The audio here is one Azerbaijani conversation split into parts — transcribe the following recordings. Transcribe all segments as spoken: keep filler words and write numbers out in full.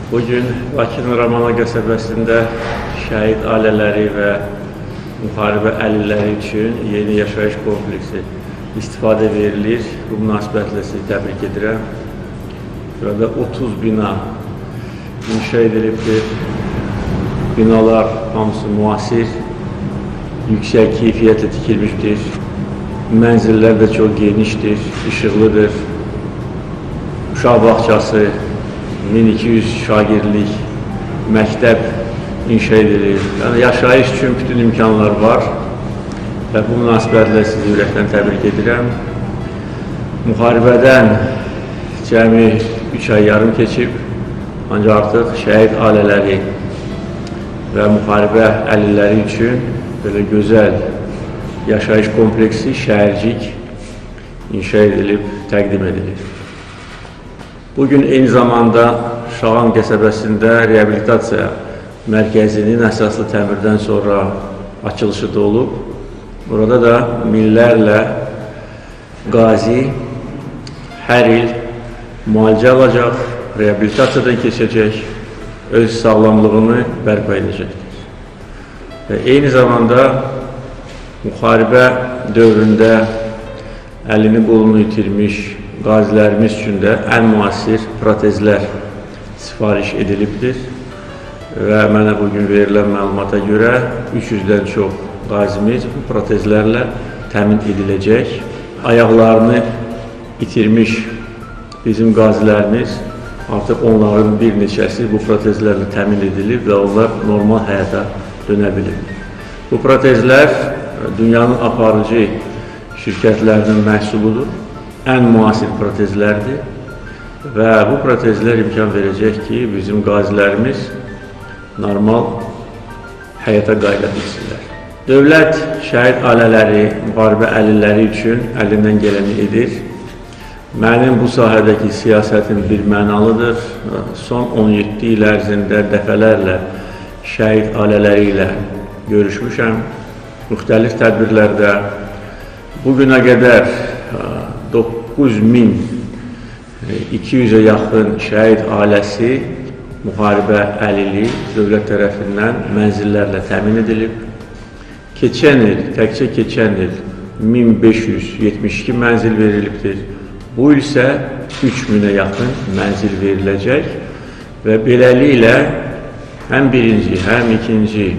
Bugün Bakının Ramana qəsəbəsində şəhid ailələri və müharibə əlilləri üçün yeni yaşayış kompleksi istifadə verilir. Bu münasibətlə sizi təbrik edirəm. Burada otuz bina inşa edilibdir. Binalar hamısı müasir, yüksək keyfiyyətlə tikilmişdir. Mənzillər də çox genişdir, işıqlıdır. Uşaq bağçası, min iki yüz şagirlik məktəb inşa edilir. Yəni, yaşayış üçün bütün imkanlar var və bu münasibətlə sizi ürəkdən təbrik edirəm. Müharibədən cəmi üç ay yarım keçib, ancaq artıq şəhid ailələri və müharibə əlilləri üçün belə gözəl yaşayış kompleksi, şəhərcik inşa edilib, təqdim edilir. Bugün eyni zamanda Şağan qəsəbəsində reabilitasiya mərkəzinin əsaslı təmirdən sonra açılışı da olub. Burada da minlərlə qazi hər il müalicə alacaq, reabilitasiyadan keçəcək, öz sağlamlığını bərpa edəcəkdir. Və eyni zamanda müharibə dövründə əlini qolunu itirmiş qazilərimiz üçün də ən müasir protezlər sifariş edilibdir və mənə bugün verilən məlumata görə üç yüzdən çox qazimiz bu protezlərlə təmin ediləcək. Ayaqlarını itirmiş bizim qazilərimiz artıq onların bir neçəsi bu protezlərlə təmin edilib və onlar normal həyata dönə bilir. Bu protezlər dünyanın aparıcı şirkətlərinin məhsuludur. Ən müasir protezlərdir və bu protezlər imkan verəcək ki, bizim qazilərimiz normal həyata qayıda bilsinlər. Dövlət şəhid ailələri, müharibə əlilləri üçün əlindən gələni edir. Mənim bu sahədəki siyasətim bir mənalıdır. Son on yeddi il ərzində dəfələrlə şəhid ailələri ilə görüşmüşəm. Müxtəlif tədbirlərdə bugünə qədər doqquz min iki yüzə yaxın şəhid ailəsi müharibə əlili dövlət tərəfindən mənzillərlə təmin edilib. Keçən il, təkcə keçən il min beş yüz yetmiş iki mənzil verilibdir. Bu il isə üç minə yaxın mənzil veriləcək və beləliklə həm birinci, həm ikinci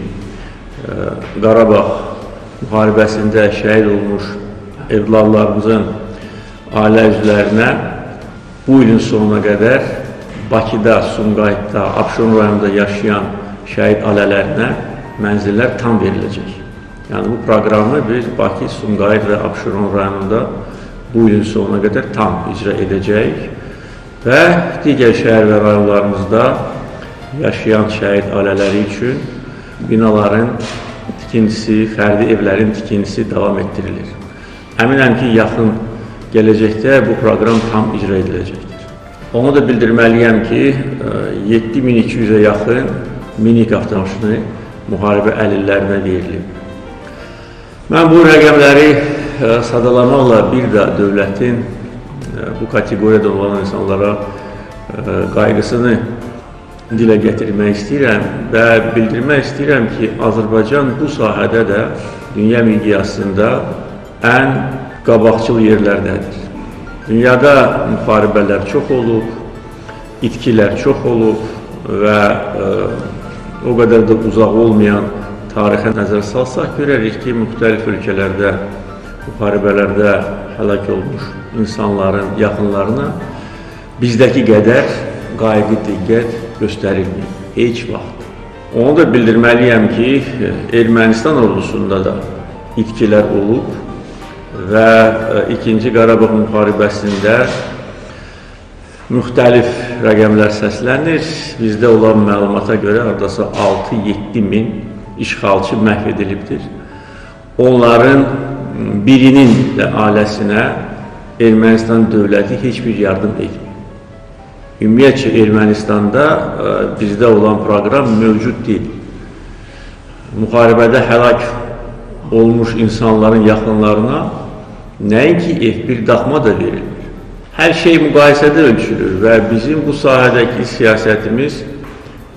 Qarabağ müharibəsində şəhid olmuş evladlarımızın ailə üzvlərinə bu ilin sonuna qədər Bakıda, Sumqayıtda, Abşeron rayonunda yaşayan şəhid ailələrinə mənzillər tam veriləcək. Yəni, bu proqramı biz Bakı, Sumqayıt və Abşeron rayonunda bu ilin sonuna qədər tam icra edəcəyik və digər şəhər və rayonlarımızda yaşayan şəhid ailələri üçün binaların tikintisi, fərdi evlərin tikintisi davam etdirilir. Əminəm ki, yaxın gələcəkdə bu proqram tam icra ediləcəkdir. Onu da bildirməliyəm ki, yeddi min iki yüzə yaxın minik avtomaşını müharibə əlillərinə verilib. Mən bu rəqəmləri sadalamaqla bir də dövlətin bu kateqoriyada olan insanlara qayğısını dilə gətirmək istəyirəm və bildirmək istəyirəm ki, Azərbaycan bu sahədə də dünya miqyasında ən qabaqcıl yerlərdədir. Dünyada müharibələr çox olub, itkilər çox olub və e, o qədər də uzaq olmayan tarixə nəzər salsaq, görərik ki, müxtəlif ölkələrdə, müharibələrdə həlak olmuş insanların yaxınlarına bizdəki qədər qayğı diqqət göstərilmir, heç vaxt. Onu da bildirməliyəm ki, Ermənistan ordusunda da itkilər olub və ikinci Qarabağ müharibəsində müxtəlif rəqəmlər səslənir. Bizdə olan məlumata görə hardasa altı yeddi min işğalçı məhv edilibdir. Onların birinin də ailəsinə Ermənistan dövləti heç bir yardım etmir. Ümumiyyətcə, Ermənistanda bizdə olan proqram mövcud deyil. Müharibədə həlak olmuş insanların yaxınlarına nəinki ev, bir daxma da verilmir. Hər şey müqayisədə ölçülür və bizim bu sahədəki siyasətimiz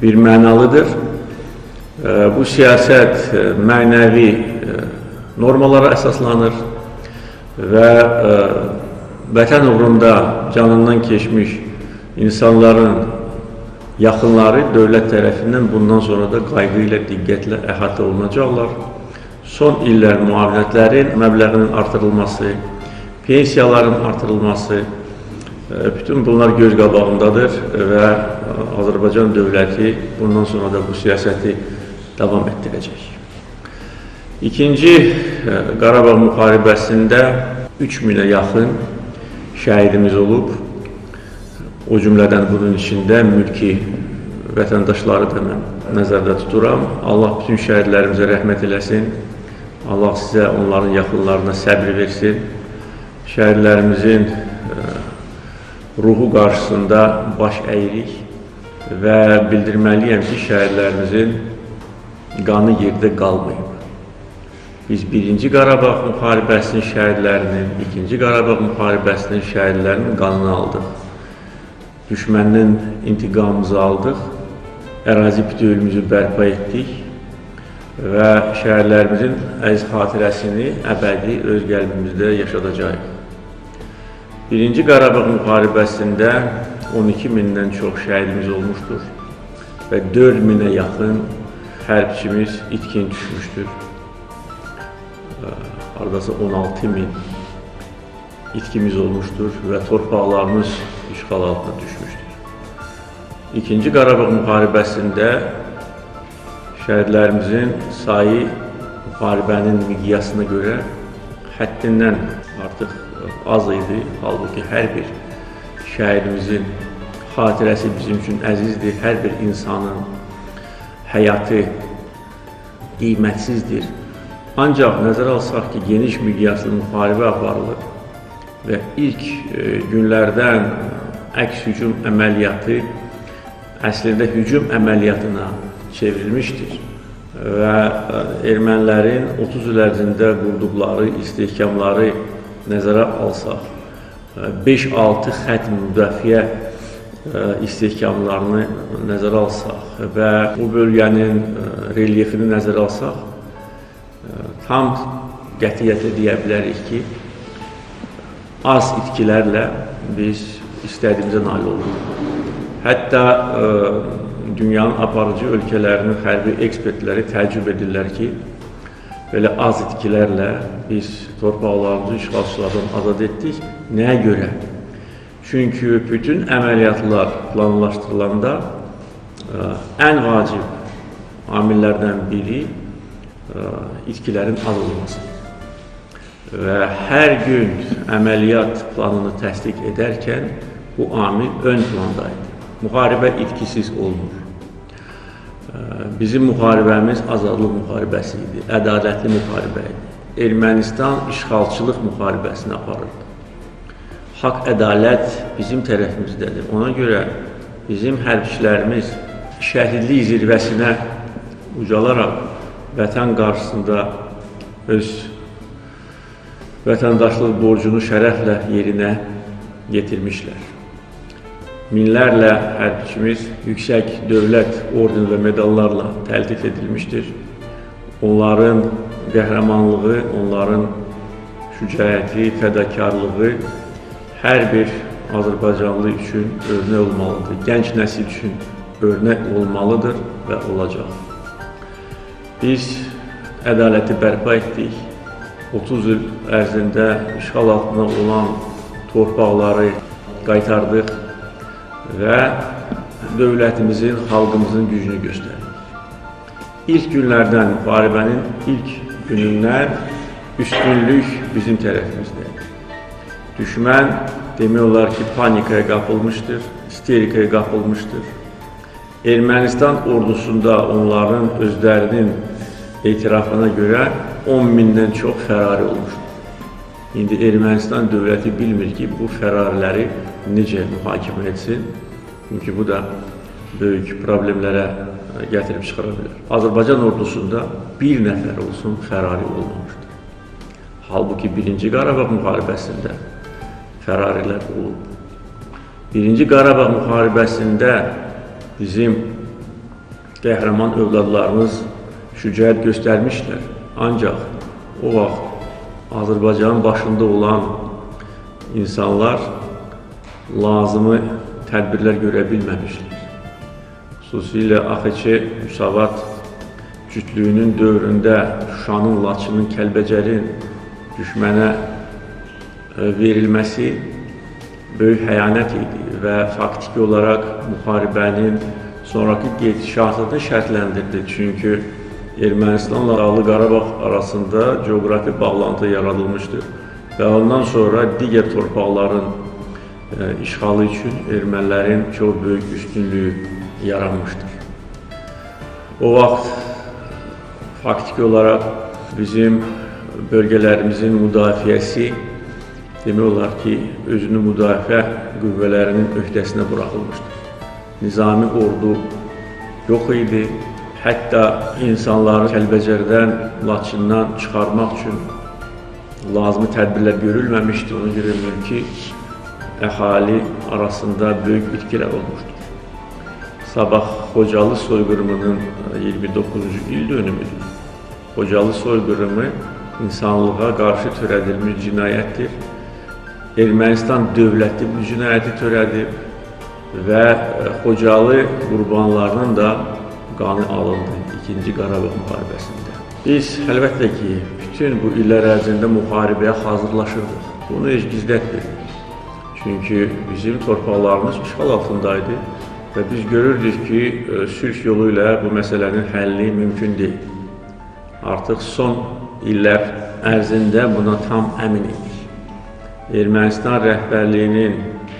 bir mənalıdır. Bu siyasət mənəvi normalara əsaslanır və vətən uğrunda canından keçmiş insanların yaxınları dövlət tərəfindən bundan sonra da qayğı ilə, diqqətlə əhatə olunacaqlar. Son illər müavinətlərin məbləğinin artırılması, pensiyaların artırılması, bütün bunlar göz qabağındadır və Azərbaycan dövləti bundan sonra da bu siyasəti davam etdirəcək. İkinci Qarabağ müharibəsində üç minə yaxın şəhidimiz olub. O cümlədən bunun içində mülki vətəndaşları da mən nəzərdə tuturam. Allah bütün şəhidlərimizə rəhmət eləsin. Allah sizə, onların yaxınlarına səbr versin. Şəhidlərimizin ruhu qarşısında baş əyirik və bildirməliyəm ki, şəhidlərimizin qanı yerdə qalmayıb. Biz birinci Qarabağ müharibəsinin şəhidlərinin, ikinci Qarabağ müharibəsinin şəhidlərinin qanını aldıq. Düşmənin intiqamımızı aldıq, ərazi bütövlüyümüzü bərpa etdik və şəhidlərimizin əziz xatirəsini əbədi öz qəlbimizdə yaşadacağıq. Birinci Qarabağ müharibəsində on iki mindən çox şəhidimiz olmuşdur və dörd minə yaxın hərbçimiz itkin düşmüşdür. Haradasa on altı min itkimiz olmuşdur və torpaqlarımız işğal altına düşmüşdür. İkinci Qarabağ müharibəsində şəhidlərimizin sayı müharibənin miqyasına görə həddindən artıq az idi. Halbuki hər bir şəhidimizin xatirəsi bizim üçün əzizdir. Hər bir insanın həyatı qiymətsizdir. Ancaq nəzərə alsaq ki, geniş miqyaslı müharibə aparılır və ilk günlərdən əks hücum əməliyyatı əslində hücum əməliyyatına çevrilmişdir və ermənilərin otuz il ərzində qurduqları istehkamları nəzərə alsaq, beş altı xətt müdafiə istehkamlarını nəzərə alsaq və bu bölgənin relyefini nəzərə alsaq, tam qətiyyətlə deyə bilərik ki, az itkilərlə biz istədiyimizə nail oluruq. Hətta dünyanın aparıcı ölkələrinin hərbi ekspertləri təəccüb edirlər ki, belə az itkilərlə biz torpaqlarımızı işğalçılardan azad etdik. Nəyə görə? Çünki bütün əməliyyatlar planlaşdırılanda ən vacib amillərdən biri itkilərin az olmasıdır. Və hər gün əməliyyat planını təsdiq edərkən bu amil ön plandaydı. Müharibə itkisiz olmur. Bizim müharibəmiz azadlıq müharibəsi idi, ədalətli müharibə idi. Ermənistan işğalçılıq müharibəsini aparırdı. Haqq, ədalət bizim tərəfimizdədir. Ona görə bizim hərbçilərimiz şəhidlik zirvəsinə ucalaraq vətən qarşısında öz vətəndaşlıq borcunu şərəflə yerinə yetirmişlər. Minlərlə hərbçimiz yüksək dövlət orden və medallarla təltif edilmişdir. Onların qəhrəmanlığı, onların şücaəti, fədakarlığı hər bir Azərbaycanlı üçün örnək olmalıdır. Gənc nəsil üçün örnək olmalıdır və olacaq. Biz ədaləti bərpa etdik. otuz il ərzində işğal altında olan torpaqları qaytardıq və dövlətimizin, xalqımızın gücünü göstərdik. İlk günlərdən, müharibənin ilk günündən üstünlük bizim tərəfimizdədir. Düşmən demək olar ki, panikaya qapılmışdır, isterikaya qapılmışdır. Ermənistan ordusunda onların özlərinin etirafına görə on mindən çox fərari olmuşdur. İndi Ermənistan dövləti bilmir ki, bu fərariləri necə mühakimə etsin. Çünki bu da böyük problemlərə gətirib çıxara bilər. Azərbaycan ordusunda bir nəfər olsun fərari olmamışdır. Halbuki birinci Qarabağ müharibəsində fərarilər olub. Birinci Qarabağ müharibəsində bizim qəhrəman övladlarımız şücaət göstərmişlər. Ancaq o vaxt Azərbaycanın başında olan insanlar lazımı tədbirlər görə bilməmişlər. Xüsusilə A X Ç Müsavat cütlüyünün dövründə Şuşanın, Laçının, Kəlbəcərin düşmənə verilməsi böyük xəyanət idi və faktiki olaraq müharibənin sonraki gedişatını şərtləndirdi. Çünki Ermənistanla Dağlıq Qarabağ arasında coğrafi bağlantı yaradılmışdır və ondan sonra digər torpaqların işğalı üçün ermənilərin çox böyük üstünlüyü yaranmışdır. O vaxt faktiki olaraq bizim bölgələrimizin müdafiəsi demək olar ki, özünü müdafiə qüvvələrinin öhdəsinə buraxılmışdır. Nizami ordu yox idi. Hətta insanları Kəlbəcərdən, Laçından çıxarmaq üçün lazımi tədbirlər görülməmişdi. Ona görə mülki əhali arasında böyük itkilər olmuşdur. Sabah Xocalı soyqırımının iyirmi doqquzuncu il dönümüdür. Xocalı soyqırımı insanlığa qarşı törədilmiş cinayətdir. Ermənistan dövləti bu cinayəti törədib və Xocalı qurbanlarının da qanı alındı ikinci Qarabağ müharibəsində. Biz əlbəttə ki, bütün bu illər ərzində müharibəyə hazırlaşırdıq. Bunu heç gizlətmirdik. Çünki bizim torpaqlarımız işğal altındaydı və biz görürdük ki, sülh yolu ilə bu məsələnin həlli mümkün deyil. Artıq son illər ərzində buna tam əmin idik. Ermənistan rəhbərliyinin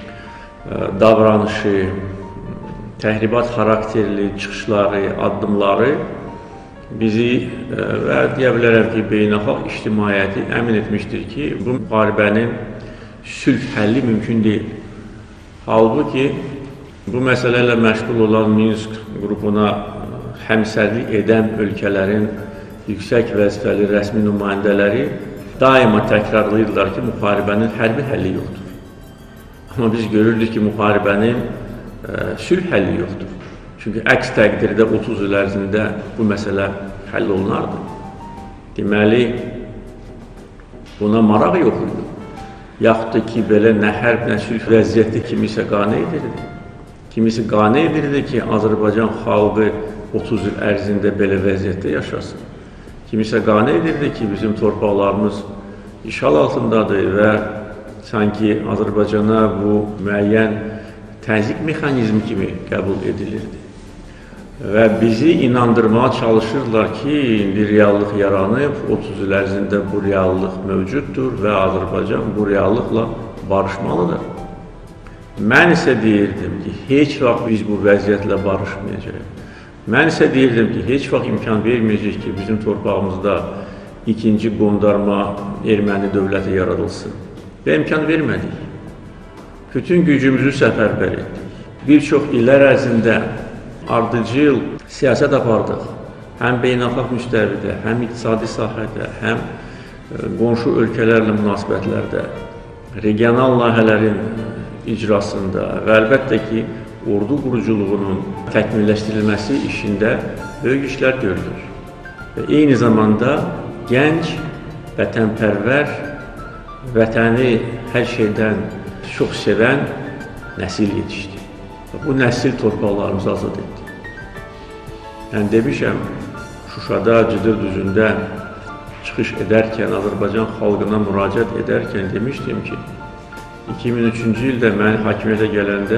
davranışı, təhribat xarakterli çıxışları, addımları bizi və deyə bilərəm ki, beynəlxalq ictimaiyyəti əmin etmişdir ki, bu müharibənin sülh həlli mümkün deyil. Halbuki, bu məsələ ilə məşğul olan Minsk qrupuna həmsərlik edən ölkələrin yüksək vəzifəli rəsmi nümayəndələri daima təkrarlayırlar ki, müharibənin hərbi həlli yoxdur. Amma biz görürdük ki, müharibənin sülh həlli yoxdur. Çünki əks təqdirdə otuz il ərzində bu məsələ həll olunardı. Deməli, buna maraq yox idi. Yaxud da ki, belə nə hərb, nə sülh vəziyyəti kimisə qane edirdi. Kimisi qane edirdi ki, Azərbaycan xalqı otuz il ərzində belə vəziyyətdə yaşasın. Kimisə qane edirdi ki, bizim torpaqlarımız işğal altındadır və sanki Azərbaycana bu müəyyən təzyiq mexanizmi kimi qəbul edilirdi. Və bizi inandırmağa çalışırlar ki, indi reallıq yaranıb, otuz il ərzində bu reallıq mövcuddur və Azərbaycan bu reallıqla barışmalıdır. Mən isə deyirdim ki, heç vaxt biz bu vəziyyətlə barışmayacaq. Mən isə deyirdim ki, heç vaxt imkan verməyəcək ki, bizim torpağımızda ikinci qondarma erməni dövləti yaradılsın. Və imkan vermədik. Bütün gücümüzü səfərbər etdik. Bir çox illər ərzində ardıcıl siyasət apardıq. Həm beynəlxalq müstəvidə, həm iqtisadi sahədə, həm qonşu ölkələrlə münasibətlərdə, regional layihələrin icrasında və əlbəttə ki, ordu quruculuğunun təkmilləşdirilməsi işində böyük işlər görülür. Və eyni zamanda gənc, vətənpərvər, vətəni hər şeydən çox sevən nəsil yetişdi. Bu nəsil torpaqlarımızı azad etdi. Yəni demişəm, Şuşada, Cıdır düzündə çıxış edərkən, Azərbaycan xalqına müraciət edərkən demişdim ki, iki min üçüncü ildə mən hakimiyyətə gələndə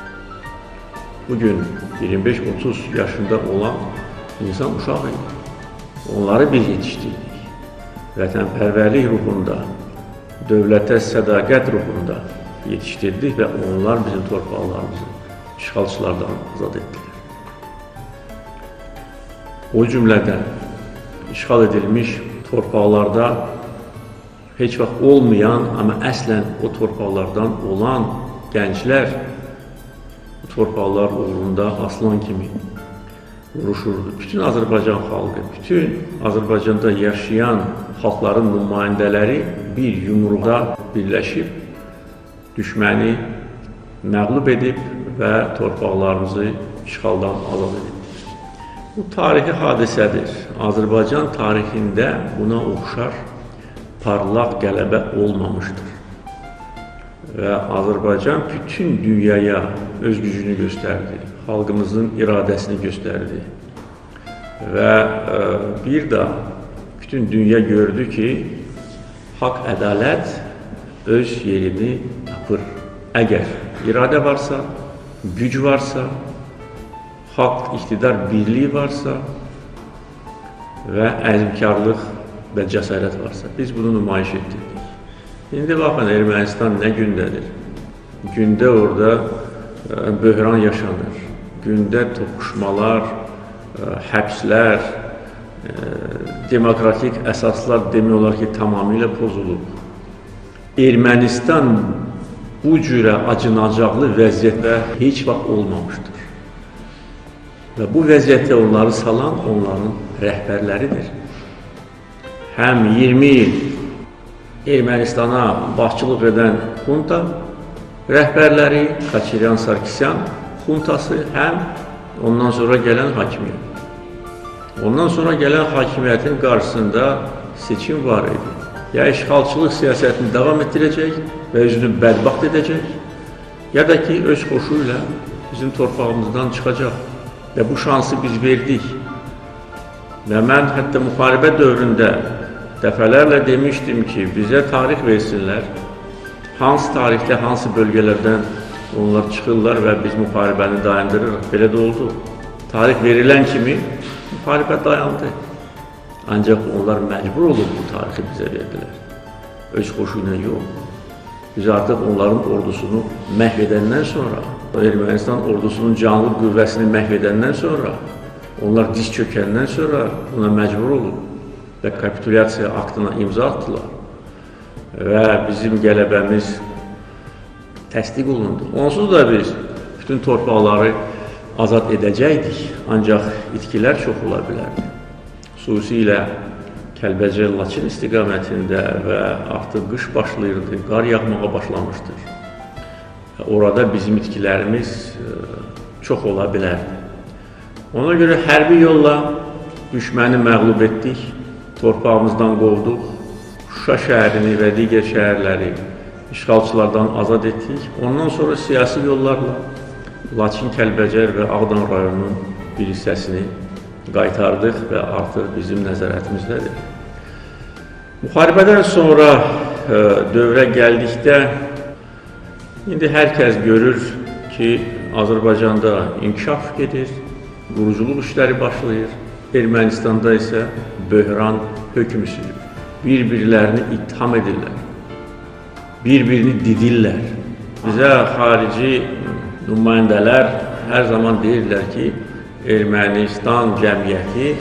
bugün iyirmi beş otuz yaşında olan insan uşaq idi. Onları biz yetişdirdik. Vətənpərvərlik ruhunda, dövlətə sədaqət ruhunda yetişdirdik və onlar bizim torpaqlarımızı işğalçılardan azad etdilər. O cümlədən işğal edilmiş torpaqlarda heç vaxt olmayan, amma əslən o torpaqlardan olan gənclər bu torpaqlar uğrunda aslan kimi vuruşurdu. Bütün Azərbaycan xalqı, bütün Azərbaycanda yaşayan xalqların nümayəndələri bir yumruqda birləşib düşməni məğlub edib və torpaqlarımızı işğaldan azad edib. Bu tarixi hadisədir. Azərbaycan tarixində buna oxşar parlaq qələbə olmamışdır. Və Azərbaycan bütün dünyaya öz gücünü göstərdi, xalqımızın iradəsini göstərdi. Və bir də bütün dünya gördü ki, haqq, ədalət öz yerini tapır. Əgər iradə varsa, güc varsa, haqq, iqtidar birliyi varsa və əzmkarlıq və cəsarət varsa, biz bunu nümayiş etdirdik. İndi baxın, Ermənistan nə gündədir? Gündə orada böhran yaşanır, gündə toqquşmalar, həbslər, demokratik əsaslar demək olar ki, tamamilə pozulub. Ermənistan bu cürə acınacaqlı vəziyyətdə heç vaxt olmamışdır. Və bu vəziyyətə onları salan onların rəhbərləridir. Həm iyirmi il Ermənistana başçılıq edən xunta rəhbərləri, Kaçiryan Sarkisyan xuntası, həm ondan sonra gələn hakimiyyət. Ondan sonra gələn hakimiyyətin qarşısında seçim var idi. Ya işğalçılıq siyasətini davam etdirəcək və özünü bədbaxt edəcək, ya da ki, öz xoşu ilə bizim torpağımızdan çıxacaq. Və bu şansı biz verdik. Və mən hətta müharibə dövründə dəfələrlə demişdim ki, bizə tarix versinlər, hansı tarixdə, hansı bölgələrdən onlar çıxırlar və biz müharibəni dayandırırıq. Belə də oldu. Tarix verilən kimi müharibə dayandı. Ancaq onlar məcbur olub bu tarixi bizə verdilər. Öz xoşu ilə yox. Biz artıq onların ordusunu məhv edəndən sonra, Ermənistan ordusunun canlı qüvvəsini məhv edəndən sonra, onlar diz çökəndən sonra buna məcbur olub və kapitulyasiya aktına imza atdılar. Və bizim qələbəmiz təsdiq olundu. Onsuz da biz bütün torpaqları azad edəcəkdik, ancaq itkilər çox ola bilərdi. Xüsusilə Kəlbəcər-Laçın istiqamətində və artıq qış başlayırdı, qar yağmağa başlamışdır. Orada bizim itkilərimiz çox ola bilərdi. Ona görə hərbi yolla düşməni məğlub etdik, torpağımızdan qovduq, Şuşa şəhərini və digər şəhərləri işğalçılardan azad etdik. Ondan sonra siyasi yollarla Laçın, Kəlbəcər və Ağdam rayonunun bir hissəsini qaytardıq və artıq bizim nəzarətimizdədir. Müharibədən sonra dövrə gəldikdə, indi hər kəs görür ki, Azərbaycanda inkişaf gedir, quruculuq işləri başlayır, Ermənistanda isə böhran hökm sürür. Bir-birlərini ittiham edirlər, bir-birini didirlər. Bizə xarici nümayəndələr hər zaman deyirlər ki, Ermənistan cəmiyyəti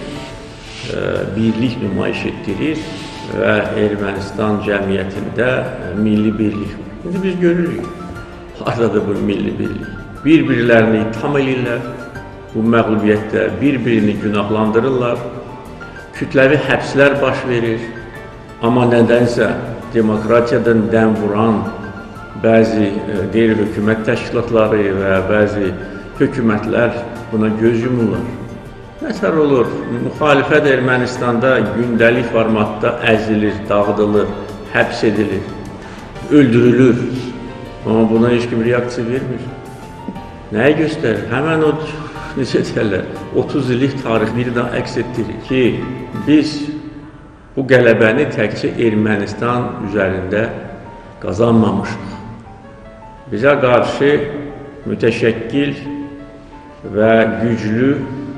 birlik nümayiş etdirir və Ermənistan cəmiyyətində milli birlik var. İndi biz görürük, haradadır bu milli birlik. Bir-birlərini ittiham edirlər, bu məğlubiyyətdə bir-birini günahlandırırlar, kütləvi həbslər baş verir, amma nədənsə demokratiyadan dəm vuran bəzi qeyri-hökumət təşkilatları və bəzi hökumətlər buna göz yumurlar. Nətər olur? Müxalifət Ermənistanda gündəlik formatda əzilir, dağıdılır, həbs edilir, öldürülür. Amma buna heç kim reaksiya vermir. Nəyi göstərir? Həmən o, necə deyərlər, otuz illik tarix bir daha əks etdirir ki, biz bu qələbəni təkcə Ermənistan üzərində qazanmamışıq. Bizə qarşı mütəşəkkil və güclü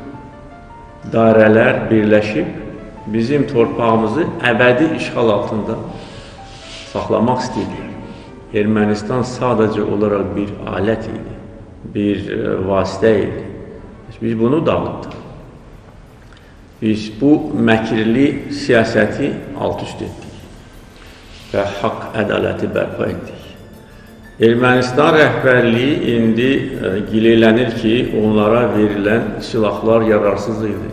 dairələr birləşib bizim torpağımızı əbədi işğal altında saxlamaq istəyirlər. Ermənistan sadəcə olaraq bir alət idi, bir vasitə idi. Biz bunu dağıtdıq. Biz bu məkirli siyasəti alt-üst etdik və haqq, ədaləti bərpa etdik. Ermənistan rəhbərliyi indi gileylənir ki, onlara verilən silahlar yararsız idi.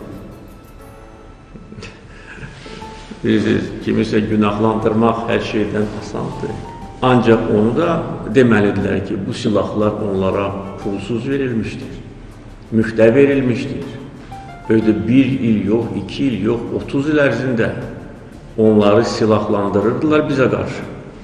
Bilirsiniz, kimisə günahlandırmaq hər şeydən asandır. Ancaq onu da deməlidirlər ki, bu silahlar onlara pulsuz verilmişdir, müftə verilmişdir. öyle bir il yok, iki il yok, otuz il ərzində onları silahlandırırdılar bize karşı.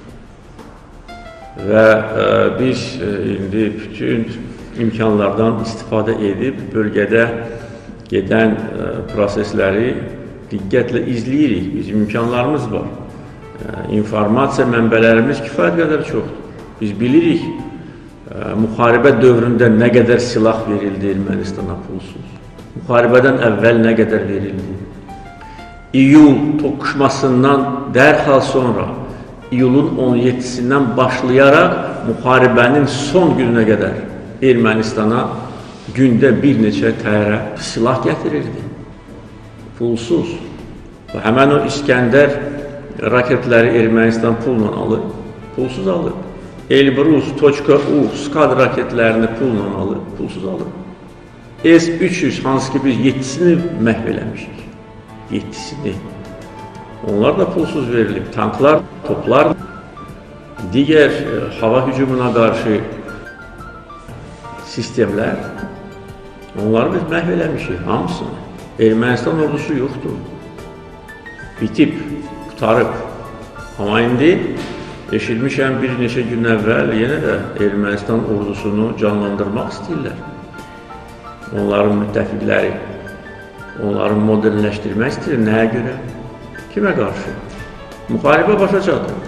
Ve e, biz e, indi bütün imkanlardan istifade edip bölgede giden e, prosesleri dikkatle izleyirik. Bizim imkanlarımız var. E, informasiya mənbələrimiz kifayət qədər çoxdur. Biz bilirik e, müharibə dövründə nə qədər silah verildi Ermənistana pulsuz. Müharibədən əvvəl nə qədər verildi. İyul toqquşmasından dərhal sonra iyulun on yeddisindən başlayaraq müharibənin son gününə qədər Ermənistana gündə bir neçə təyyarə silah gətirirdi. Pulsuz. Və həmən o İskəndər raketləri Ermənistan pulla alır, pulsuz alır. Elbrus, .U, Skad raketlərini pulla alır, pulsuz alır. S üç yüz, hansı ki biz yeddisini məhv eləmişik. yeddisini. Onlar da pulsuz verilib. Tanklar, toplar, digər e, hava hücumuna qarşı sistemlər, onları biz məhv eləmişik, hamısını. Ermənistan ordusu yoxdur. Bitib, qutarıb. Amma indi eşitmişəm bir neçə gün əvvəl yenə də Ermənistan ordusunu canlandırmaq istəyirlər. Onların müttəfiqləri, onları modernləşdirmək istəyir. Nəyə görə? Kimə qarşı? Müharibə başa çatır.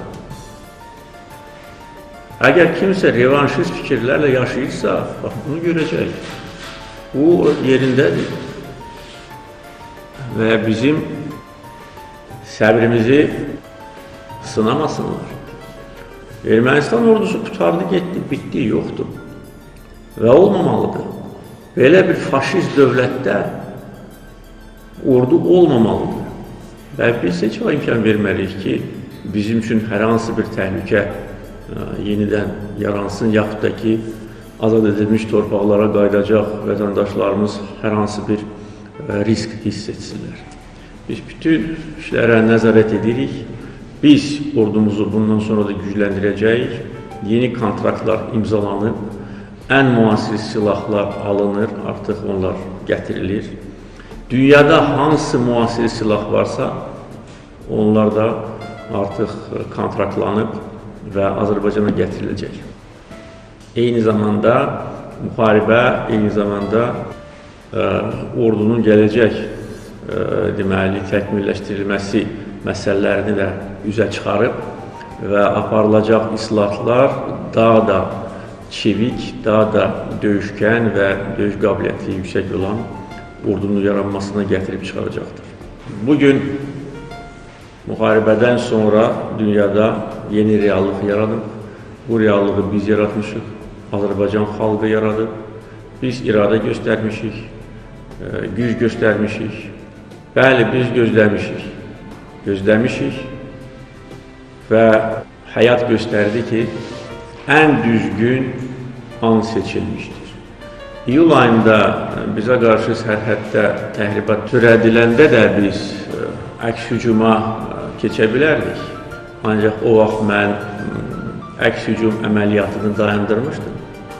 Əgər kimsə revanşist fikirlərlə yaşayırsa, bax, bunu görəcək. Bu yerindədir. Və bizim səbrimizi sınamasınlar. Ermənistan ordusu qutardı, getdi, bitdi, yoxdur. Və olmamalıdır. Belə bir faşist dövlətdə ordu olmamalıdır. Və biz heç o imkan verməliyik ki, bizim üçün hər hansı bir təhlükə yenidən yaransın, yaxud da ki, azad edilmiş torpaqlara qayıdacaq vətəndaşlarımız hər hansı bir risk hiss etsinlər. Biz bütün işlərə nəzarət edirik. Biz ordumuzu bundan sonra da gücləndirəcəyik. Yeni kontraktlar imzalanıb, ən müasir silahlar alınır, artıq onlar gətirilir. Dünyada hansı müasir silah varsa, onlar da artıq kontraktlanıb və Azərbaycana gətiriləcək. Eyni zamanda müharibə, eyni zamanda ə, ordunun gələcək ə, deməli, təkmilləşdirilməsi məsələlərini də üzə çıxarıb və aparılacaq islahatlar daha da çevik, daha da döyüşkən və döyüş qabiliyyəti yüksək olan ordunun yaranmasına gətirib çıxaracaqdır. Bugün müharibədən sonra dünyada yeni reallıq yaranıb. Bu reallığı biz yaratmışıq, Azərbaycan xalqı yaradıb. Biz iradə göstərmişik, güc göstərmişik. Bəli, biz gözləmişik, gözləmişik və həyat göstərdi ki, ən düzgün an seçilmişdir. İyul ayında bizə qarşı sərhəddə təhribat törədiləndə də biz əks hücuma keçə bilərdik. Ancaq o vaxt mən əks hücum əməliyyatını dayandırmışdım.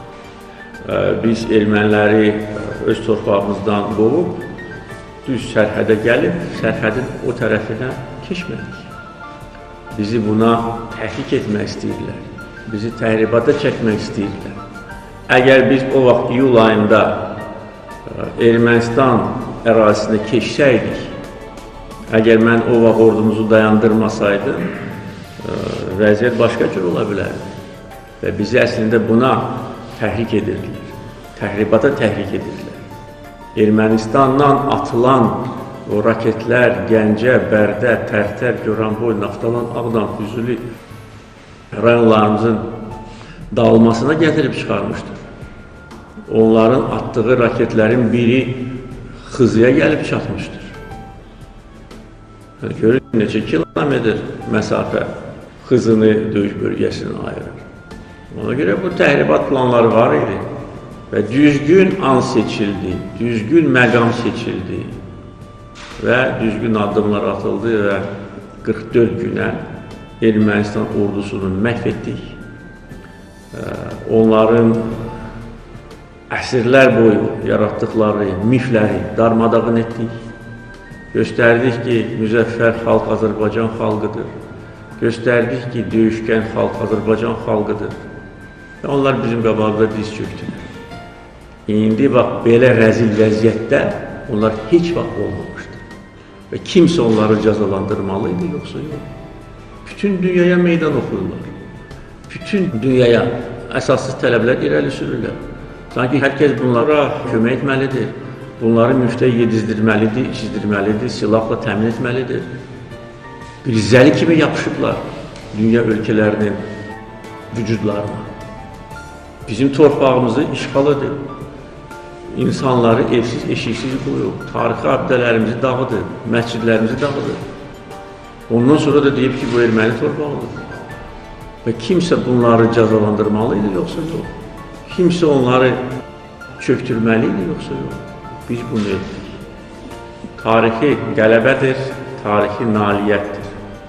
Biz erməniləri öz torpağımızdan qovub, düz sərhədə gəlib, sərhədin o tərəfinə keçmədik. Bizi buna təhrik etmək istəyirlər, bizi təhribata çəkmək istəyirlər. Əgər biz o vaxt iyul ayında Ermənistan ərazisində keçsəydik, əgər mən o vaxt ordumuzu dayandırmasaydım, vəziyyət başqa cür ola bilərdi. Və bizi əslində buna təhrik edirdilər, təhribata təhrik edirdilər. Ermənistandan atılan o raketlər Gəncə, Bərdə, Tərtər, Goranboy, Naftalan, Ağdam, Füzuli rayonlarımızın dağılmasına gətirib çıxarmışdır. Onların atdığı raketlərin biri Xızıya gəlib çatmışdır. Yəni, görün, neçə kilometr məsafə Xızını döyüş bölgəsindən ayırır. Ona görə bu təhribat planları var idi və düzgün an seçildi, düzgün məqam seçildi və düzgün addımlar atıldı və qırx dörd günə Ermənistan ordusunu məhv etdik. Onların əsrlər boyu yaratdıqları mifləri darmadağın etdik. Göstərdik ki, müzəffər xalq Azərbaycan xalqıdır. Göstərdik ki, döyüşkən xalq Azərbaycan xalqıdır. Və onlar bizim qabağımızda diz çöktülər. İndi bax, belə rəzil vəziyyətdə onlar heç vaxt olmamışdır. Və kimsə onları cəzalandırmalıydı, yoxsa yox. Bütün dünyaya meydan oxuyurlar. Bütün dünyaya əsassız tələblər irəli sürürlər. Sanki hər kəs bunlara kömək etməlidir. Bunları müftə yedizdirməlidir, içizdirməlidir, silahla təmin etməlidir. Bir zəli kimi yapışıblar dünya ölkələrinin vücudlarına. Bizim torpağımızı işğal edib, insanları evsiz, eşiksiz qoyub, tarixi abidələrimizi dağıdır, məscidlərimizi dağıdır. Ondan sonra da deyib ki, bu erməni torpağıdır. Və kimsə bunları cəzalandırmalıydı, yoxsa yox. Kimsə onları çöktürməliydi, yoxsa yox. Biz bunu etdik. Tarixi qələbədir, tarixi nailiyyətdir.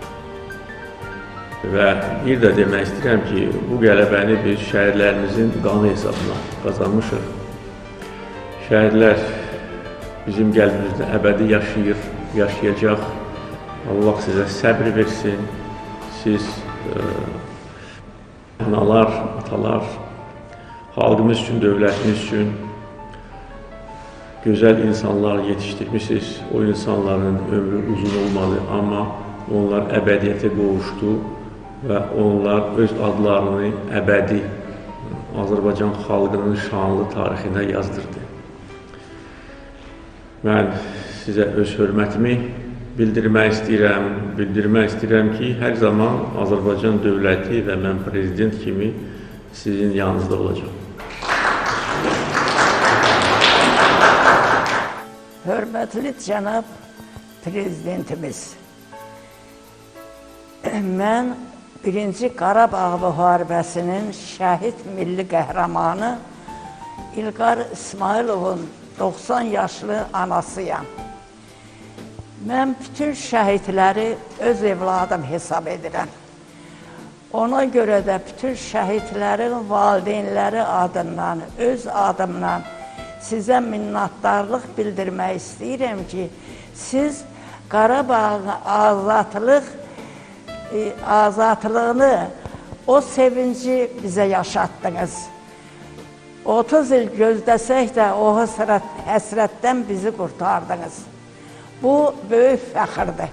Və bir də demək istəyirəm ki, bu qələbəni biz şəhidlərimizin qanı hesabına qazanmışıq. Şəhidlər bizim qəlbimizdə əbədi yaşayır, yaşayacaq. Allah sizə səbr versin. Siz e, analar, atalar, xalqımız üçün, dövlətimiz üçün gözəl insanlar yetişdirmişsiniz. O insanların ömrü uzun olmadı, amma onlar əbədiyyətə qovuşdu və onlar öz adlarını əbədi Azərbaycan xalqının şanlı tarixinə yazdırdı. Mən sizə öz hörmətimi bildirmək istəyirəm, bildirmək istəyirəm ki, hər zaman Azərbaycan dövləti və mən prezident kimi sizin yanınızda olacaq. Hörmətli cənab prezidentimiz, mən birinci Qarabağ müharibəsinin şəhid milli qəhrəmanı İlqar İsmayılovun doxsan yaşlı anasıyam. Mən bütün şəhidləri öz evladım hesab edirəm. Ona görə də bütün şəhidlərin valideynləri adından, öz adımdan sizə minnətdarlıq bildirmək istəyirəm ki, siz Qarabağın azadlıq, e, azadlığını, o sevinci bizə yaşatdınız. otuz il gözləsək də o həsrət, həsrətdən bizi qurtardınız. Bu böyük fəxirdir.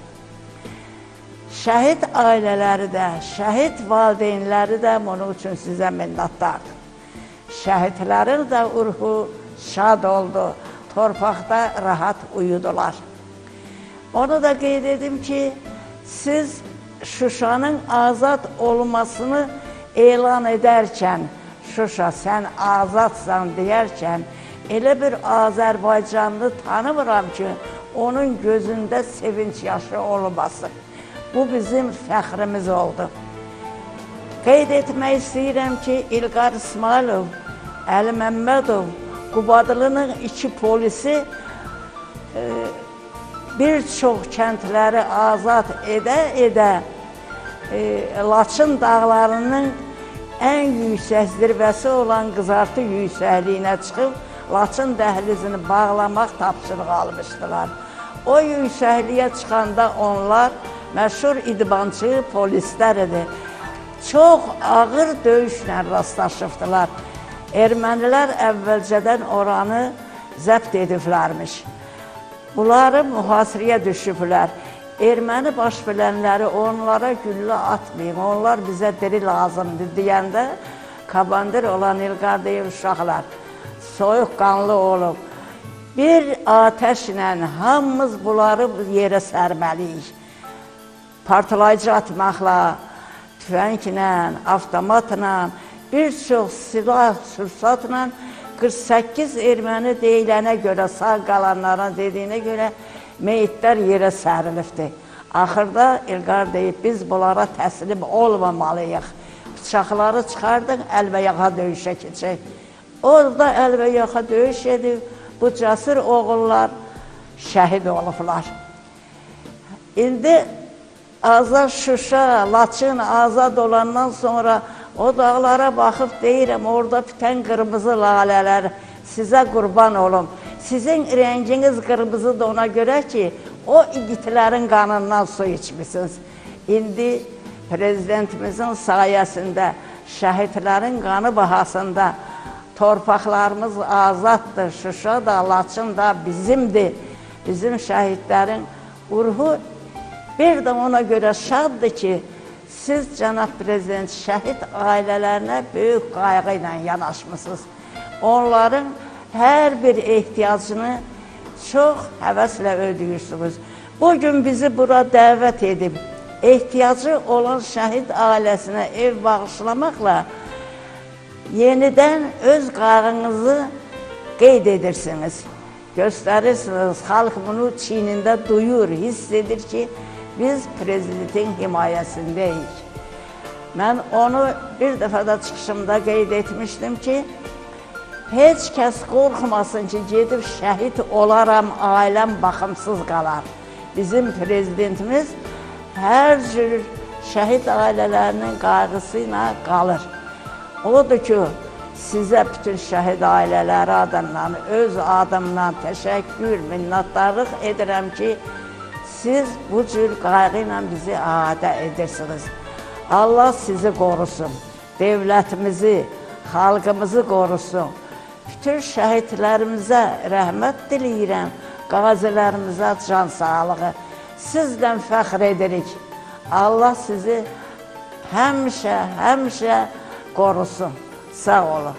Şəhid ailələri də, şəhid valideynləri də bunun üçün sizə minnətdardır. Şəhidlərin də ruhu şad oldu, torpaqda rahat uyudular. Onu da qeyd edim ki, siz Şuşanın azad olmasını elan edərkən, Şuşa sən azadsan deyərkən, elə bir Azərbaycanlı tanımıram ki, onun gözündə sevinç yaşı olmasın. Bu bizim fəxrimiz oldu. Qeyd etmək istəyirəm ki, İlqar İsmayılov, Əli Məmmədov, Qubadlının iki polisi e, bir çox kəndləri azad edə-edə e, Laçın dağlarının ən yüksək zirvəsi olan Qızartı yüksəkliyinə çıxıb Laçın dəhlizini bağlamaq tapşırığı almışdılar. O yüksəkliyə çıxanda onlar məşhur idmançı polislər idi. Çox ağır döyüşlə rastlaşıbdılar. Ermənilər əvvəlcədən oranı zəbt ediblərmiş. Bunları mühasirəyə düşüblər. Erməni baş bilənləri onlara güllə atmayın, onlar bizə diri lazımdır deyəndə komandir olan İlqar deyib, uşaqlar, soyuqqanlı olub. Bir atəşlə hamımız bunları yerə sərməliyik. Partlayıcı atmaqla, tüfənglə, avtomatla, bir çox silah, sursatla qırx səkkiz erməni deyilənə görə, sağ qalanlara dediyinə görə meyitlər yerə sərilibdir. Axırda İlqar deyib, biz bunlara təslim olmamalıyıq. Bıçaqları çıxardıq, əl və yaxa döyüşə keçək. Orada əl və yaxa döyüş edib, bu cəsur oğullar şəhid olublar. İndi azad Şuşa, Laçın azad olandan sonra o dağlara baxıb deyirəm, orada bitən qırmızı lalələr Sizə qurban olum. Sizin rənginiz qırmızıdır ona görə ki, o igidlərin qanından su içmişsiniz. İndi prezidentimizin sayəsində, şəhidlərin qanı bahasında torpaqlarımız azaddır, Şuşa da, Laçın da bizimdir. Bizim şəhidlərin ruhu bir də ona görə şaddır ki, siz cənab prezident şəhid ailələrinə böyük qayğı ilə yanaşmışsınız. Onların hər bir ehtiyacını çox həvəslə ödəyirsiniz. Bugün bizi bura dəvət edib, ehtiyacı olan şəhid ailəsinə ev bağışlamaqla yenidən öz qayğınızı qeyd edirsiniz. Göstərirsiniz, xalq bunu çiynində duyur, hiss edir ki, biz prezidentin himayəsindəyik. Mən onu bir dəfə də çıxışımda qeyd etmişdim ki, heç kəs qorxmasın ki, gedib şəhid olaram, ailəm baxımsız qalar. Bizim prezidentimiz hər cür şəhid ailələrinin qayğısı ilə qalır. Odur ki, sizə bütün şəhid ailələri adından, öz adımdan təşəkkür, minnətdarlıq edirəm ki, siz bu cür qayğı ilə bizi əhatə edirsiniz. Allah sizi qorusun, dövlətimizi, xalqımızı qorusun. Bütün şəhidlərimizə rəhmət diləyirəm, qazilərimizə can sağlığı. Sizlə fəxr edirik. Allah sizi həmişə, həmişə qorusun. Sağ olun.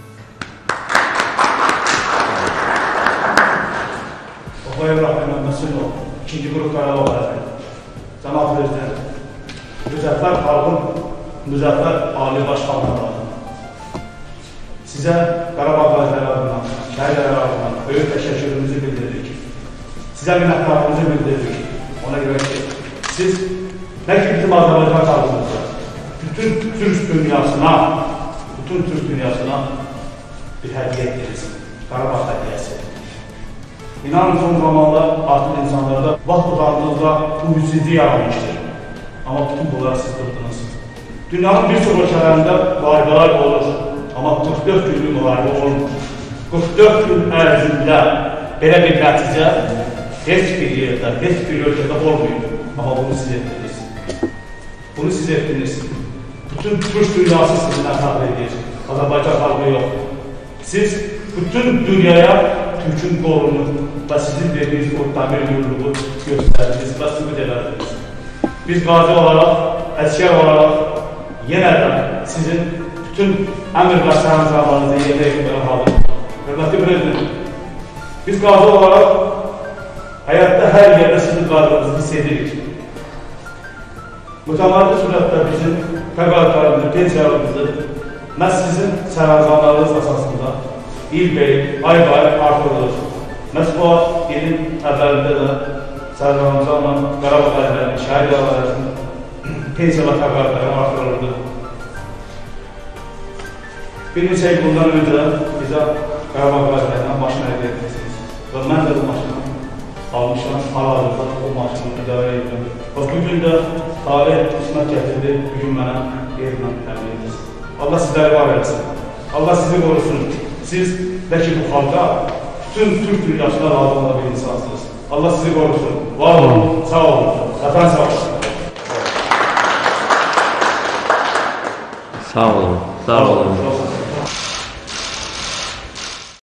Oxuyub Rəhmən Məsulov, ikinci qrup Qarabağ vəziri, Cənab Prezident, Müzəffər xalqın Müzəffər Ali Baş Xalqları. Sizə Qarabağ vəzirləri adından, şəhidləri adından böyük təşəkkürümüzü bildiririk. Sizə minnətdarlığımızı bildiririk. Ona görə ki, siz nə ki bizim Azərbaycan xalqımızda, bütün Türk dünyasına, bütün Türk dünyasına bir hədiyyə etdiniz. Qarabağ hədiyyəsi. İnanın son zamanlar artıq insanlarda vaxt tutarınızda bu hüccidi yaranmışdır. Amma bütün bunları siz tutdunuz. Dünyanın bir çox ölkələrində müharibələr olur. Amma qırx dörd günlük müharibə olmur. qırx dörd gün ərzində belə bir nəticə heç bir yerdə, heç bir ölkədə olmuyor. Amma bunu siz etdiniz. Bunu siz etdiniz. Bütün Türk dünyası sizindən təqdir edir. Azərbaycan xalqı yox. Siz bütün dünyaya Türk'ün qorunu və sizin verdiyiniz o dəmir yurluğu göstərdiniz və sübut elədiniz. Biz qazi olaraq, əskər olaraq yenə də sizin bütün əmr və sərəncamlarınızı yerinə yetirməyə hazırıq. Hörmətli prezident, biz qazi olaraq həyatda hər yerdə sizin qazınızı hiss edirik. Mütəmadi sürətdə bizim təqaüdlərimizi, pensiyalarımızı məhz sizin sərəncamlarınız əsasında il-bey, ay-bay artırılır. Məhz o ilin əvvəlində də sərəncamla Qarabağ vəzirlərinin, şəhid ailələrinin pensiya və təqaüdləri artırılırdı. Bir neçə il bundan öncə bizə Qarabağ vəzirlərindən maşın əldə etmişsiniz. Və mən də bu maşını almışam, hal-hazırda o maşını idarə edirəm. Və bugün də tarih qismət gətirdi, bugün mənə yerindən təmin edirsiniz. Allah sizləri var eləsin. Allah sizi qorusun. Siz də ki bu xalqa, bütün Türk dünyasına lazım olan bir insansınız. Allah sizi qorusun. Var olun, sağ olun. Vətən sağ olun. Sağ olun, sağ olun.